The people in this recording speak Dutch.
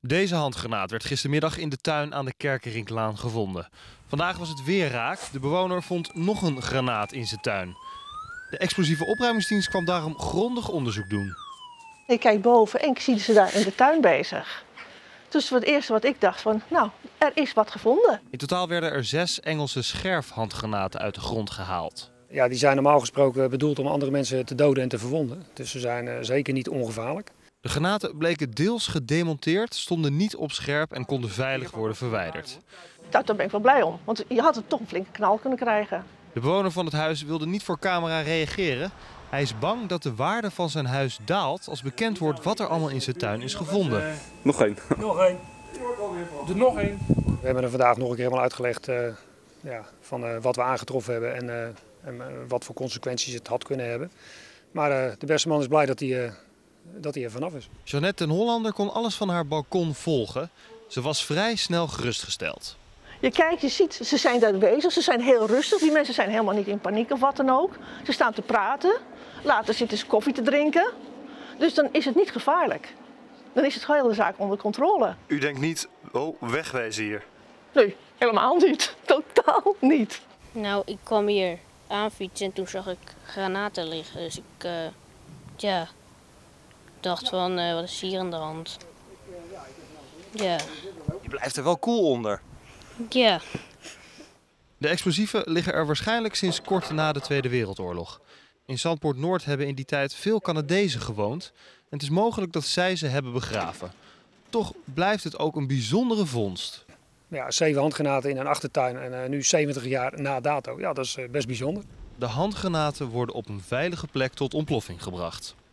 Deze handgranaat werd gistermiddag in de tuin aan de Kerkerinklaan gevonden. Vandaag was het weer raak. De bewoner vond nog een granaat in zijn tuin. De explosieve opruimingsdienst kwam daarom grondig onderzoek doen. Ik kijk boven en ik zie ze daar in de tuin bezig. Dus het eerste wat ik dacht van, nou, er is wat gevonden. In totaal werden er 6 Engelse scherfhandgranaten uit de grond gehaald. Ja, die zijn normaal gesproken bedoeld om andere mensen te doden en te verwonden. Dus ze zijn zeker niet ongevaarlijk. De granaten bleken deels gedemonteerd, stonden niet op scherp en konden veilig worden verwijderd. Daar ben ik wel blij om, want je had er toch een flinke knal kunnen krijgen. De bewoner van het huis wilde niet voor camera reageren. Hij is bang dat de waarde van zijn huis daalt als bekend wordt wat er allemaal in zijn tuin is gevonden. Nog één. Nog één. Er nog één. We hebben er vandaag nog een keer helemaal uitgelegd van wat we aangetroffen hebben en wat voor consequenties het had kunnen hebben. Maar de beste man is blij dat hij er vanaf is. Jeannette den Hollander kon alles van haar balkon volgen. Ze was vrij snel gerustgesteld. Je kijkt, je ziet, ze zijn daar bezig, ze zijn heel rustig. Die mensen zijn helemaal niet in paniek of wat dan ook. Ze staan te praten, later zitten ze koffie te drinken. Dus dan is het niet gevaarlijk. Dan is het gewoon de zaak onder controle. U denkt niet, oh, wegwezen hier. Nee, helemaal niet. Totaal niet. Nou, ik kwam hier aanfietsen en toen zag ik granaten liggen. Dus ik dacht van, wat is hier aan de hand? Ja. Je blijft er wel cool onder. Ja. De explosieven liggen er waarschijnlijk sinds kort na de Tweede Wereldoorlog. In Zandpoort Noord hebben in die tijd veel Canadezen gewoond. En het is mogelijk dat zij ze hebben begraven. Toch blijft het ook een bijzondere vondst. Ja, 7 handgranaten in een achtertuin en nu 70 jaar na dato. Ja, dat is best bijzonder. De handgranaten worden op een veilige plek tot ontploffing gebracht.